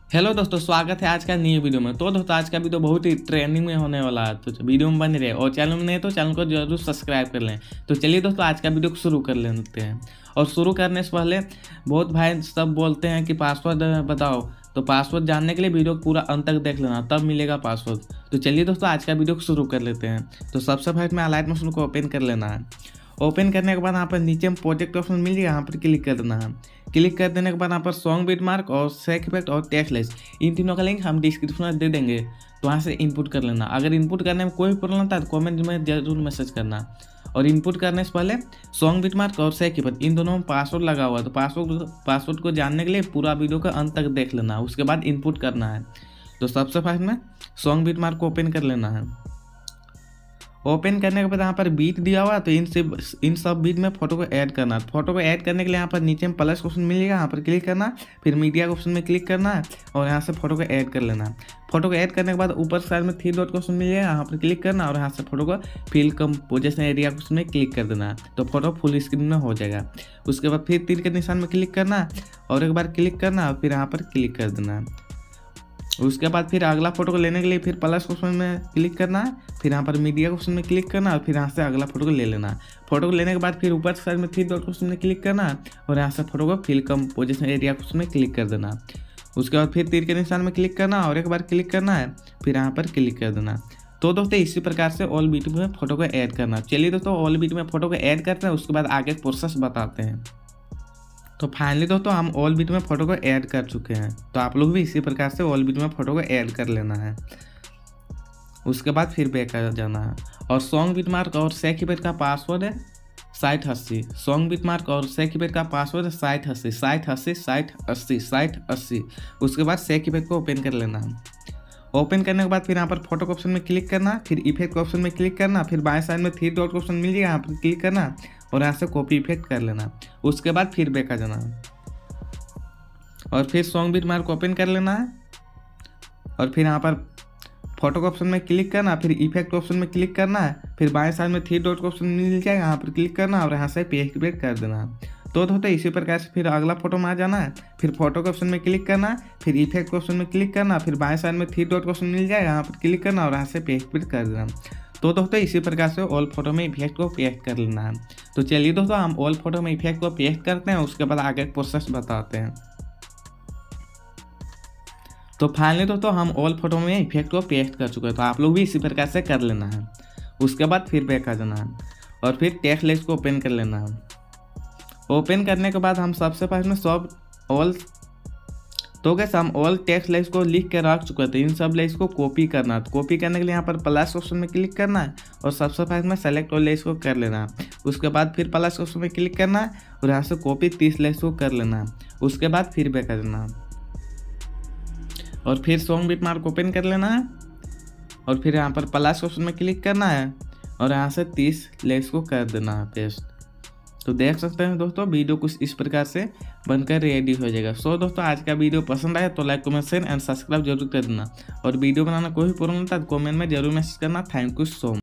Hello दोस्तों, स्वागत है आज का न्यू वीडियो में। तो दोस्तों आज का वीडियो बहुत ही ट्रेंडिंग में होने वाला है, तो वीडियो में बने रहे और चैनल में नहीं तो चैनल को जरूर सब्सक्राइब कर लें। तो चलिए दोस्तों आज का वीडियो को शुरू कर लेते हैं। और शुरू करने से पहले बहुत भाई सब बोलते हैं कि पासवर्ड बताओ, तो पासवर्ड जानने के लिए वीडियो को पूरा अंत तक देख लेना, तब मिलेगा पासवर्ड। तो चलिए दोस्तों आज का वीडियो को शुरू कर लेते हैं। तो सबसे पहले में अलाइट मोशन को ओपन कर लेना है। ओपन करने के बाद यहाँ पर नीचे में प्रोजेक्ट ऑप्शन मिल जाएगा, यहाँ पर क्लिक कर देना है। क्लिक कर देने के बाद यहाँ पर सॉन्ग बिटमार्क और सेक इफेक्ट और टेक्स्ट लेस, इन तीनों का लिंक हम डिस्क्रिप्शन में दे देंगे, तो वहाँ से इनपुट कर लेना। अगर इनपुट करने में कोई प्रॉब्लम आता है तो कमेंट में जरूर मैसेज करना। और इनपुट करने से पहले सॉन्ग बिटमार्क और सेक इफेक्ट इन दोनों में पासवर्ड लगा हुआ है, तो पासवर्ड को जानने के लिए पूरा वीडियो का अंत तक देख लेना, उसके बाद इनपुट करना है। तो सबसे पहले में सॉन्ग बिटमार्क को ओपन कर लेना है। ओपन करने के बाद यहाँ पर बीट दिया हुआ है, तो इन सब बीट में फोटो को ऐड करना है। फोटो को ऐड करने के लिए यहाँ पर नीचे में प्लस ऑप्शन मिलेगा, यहाँ पर क्लिक करना, फिर मीडिया के ऑप्शन में क्लिक करना है और यहाँ से फोटो को ऐड कर लेना है। फोटो को ऐड करने के बाद ऊपर साइड में 3 डॉट का ऑप्शन मिलेगा, यहाँ पर क्लिक करना और यहाँ से फोटो को फिल कंपोजिशन एरिया के में क्लिक कर देना है, तो फोटो फुल स्क्रीन में हो जाएगा। उसके बाद फिर तीर के निशान में क्लिक करना है और एक बार क्लिक करना और फिर यहाँ पर क्लिक कर देना है। उसके बाद फिर अगला फोटो को लेने के लिए फिर प्लस ऑप्शन में क्लिक करना है, फिर यहाँ पर मीडिया ऑप्शन में क्लिक करना और फिर यहाँ से अगला फोटो को ले लेना है। फोटो को लेने के बाद फिर ऊपर साइड में 3 डॉट ऑप्शन में क्लिक करना है और यहाँ से फोटो को फिल कंपोजिशन एरिया ऑप्शन में क्लिक कर देना। उसके बाद फिर तीर के निशान में क्लिक करना और एक बार क्लिक करना है, फिर यहाँ पर क्लिक कर देना। तो दोस्तों इसी प्रकार से ऑल बीट में फोटो को ऐड करना। चलिए दोस्तों ऑल बीट में फोटो को ऐड करते हैं, उसके बाद आगे प्रोसेस बताते हैं। तो फाइनली दोस्तों हम ऑल बीट में फोटो को ऐड कर चुके हैं, तो आप लोग भी इसी प्रकार से ऑल बीट में फोटो को ऐड कर लेना है। उसके बाद फिर बैक आ जाना है और सॉन्ग बिटमार्क और सेक इफेक्ट का पासवर्ड है 6080। सॉन्ग बिटमार्क और सेक इफेक्ट का पासवर्ड है 6080। उसके बाद सेक इफेक्ट को ओपन कर लेना है। ओपन करने के बाद फिर यहाँ पर फोटो के ऑप्शन में क्लिक करना, फिर इफेक्ट के ऑप्शन में क्लिक करना, फिर बाएं साइड में 3 डॉट का ऑप्शन मिल जाएगा, यहाँ पर क्लिक करना और यहाँ से कॉपी इफेक्ट कर लेना। उसके बाद फिर बैक आ जाना और फिर सॉन्ग बिटमार्क ओपन कर लेना है और फिर यहाँ पर फोटो के ऑप्शन में क्लिक करना, फिर इफेक्ट ऑप्शन में क्लिक करना है, फिर बाएं साइड में 3 डॉट का ऑप्शन मिल जाएगा, यहाँ पर क्लिक करना और यहाँ से पेस्ट इफेक्ट कर देना। तो दोस्तों इसी प्रकार से फिर अगला फोटो में आ जाना है, फिर फोटो के ऑप्शन में क्लिक करना, फिर इफेक्ट के ऑप्शन में क्लिक करना, फिर बाएं साइड में 3 डॉट का ऑप्शन मिल जाएगा, यहाँ पर क्लिक करना और यहाँ से पेस्ट इफेक्ट कर देना। तो दोस्तों इसी प्रकार से ऑल फोटो में इफेक्ट को पेस्ट कर लेना है। तो चलिए दोस्तों हम ऑल फोटो में इफेक्ट को पेस्ट करते हैं, उसके बाद आगे प्रोसेस बताते हैं। तो फाइनली दोस्तों हम ऑल फोटो में इफेक्ट को पेस्ट कर चुके हैं, तो आप लोग भी इसी प्रकार से कर लेना है। उसके बाद फिर बैक आ जाना है और फिर टेक्स्ट लेस को ओपन कर लेना है। ओपन करने के बाद हम सबसे पहले सब ऑल हम ऑल टेक्स्ट लेस को लिख के रख चुके थे, इन सब लेस को कॉपी करना है। तो कॉपी करने के लिए यहाँ पर प्लस ऑप्शन में क्लिक करना है और सबसे पहले में सेलेक्ट ऑल लेस को कर लेना है। उसके बाद फिर प्लस ऑप्शन में क्लिक करना है और यहाँ से कॉपी 30 लेस को कर लेना है। उसके बाद फिर बैक कर देना और फिर सॉन्ग बिटमार्क ओपन कर लेना है और फिर यहाँ पर प्लस ऑप्शन में क्लिक करना है और यहाँ से 30 लेस को कर देना है पेस्ट। तो देख सकते हैं दोस्तों वीडियो कुछ इस प्रकार से बनकर रेडी हो जाएगा। सो दोस्तों आज का वीडियो पसंद आया तो like comment share and subscribe जरूर कर देना और वीडियो बनाना कोई भी प्रॉब्लम था तो कमेंट में जरूर मैसेज करना। Thank you so much.